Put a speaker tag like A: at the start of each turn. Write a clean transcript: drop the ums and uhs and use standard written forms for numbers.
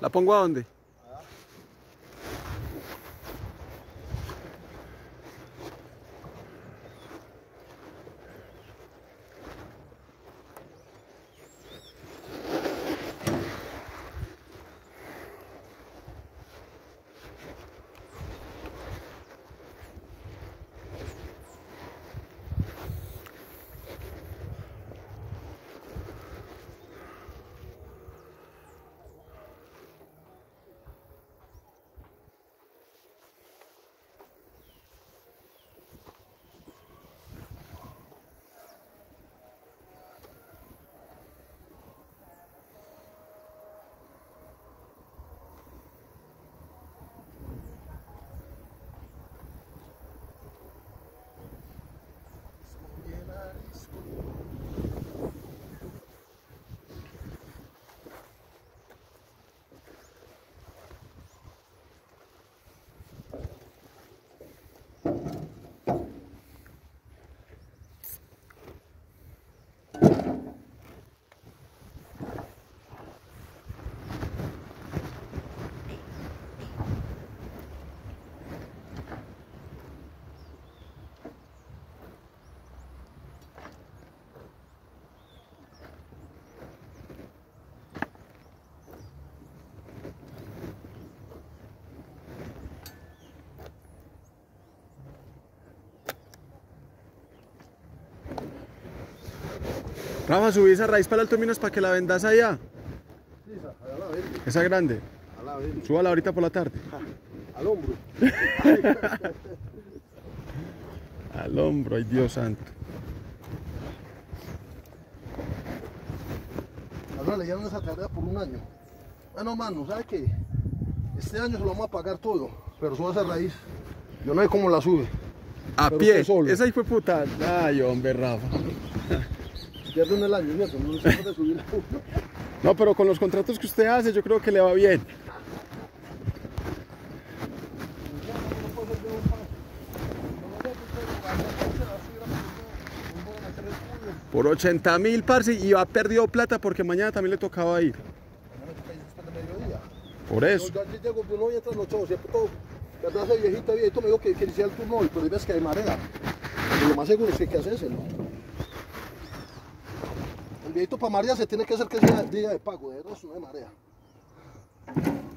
A: ¿La pongo a dónde? Rafa, subí esa raíz para el Alto Minas para que la vendas allá.
B: Sí, allá la vende.
A: Esa grande.
B: A la vende.
A: Súbala ahorita por la tarde.
B: Al hombro.
A: Al hombro, ay Dios santo.
B: Ahora le dieron esa tarea por un año. Bueno, mano, ¿sabe qué? Este año se lo vamos a pagar todo, pero suba esa raíz. Yo no sé cómo la sube.
A: A
B: pero
A: pie.
B: usted solo.
A: Esa ahí fue puta. Ay, hombre, Rafa.
B: Pierde en el año, ¿cierto? No se puede subir.
A: No, pero con los contratos que usted hace, yo creo que le va bien. Por 80.000, parce, y ha perdido plata porque mañana también le tocaba ir. Por eso.
B: Yo llego de uno y entra los chavos, siempre todo. ¿Verdad? Ese viejito me dijo que hiciera el turno hoy, pero hay veces que hay marea. Y lo más seguro es que hay que hacérselo. El viejito para marea se tiene que hacer que sea día de pago, de resto no hay marea.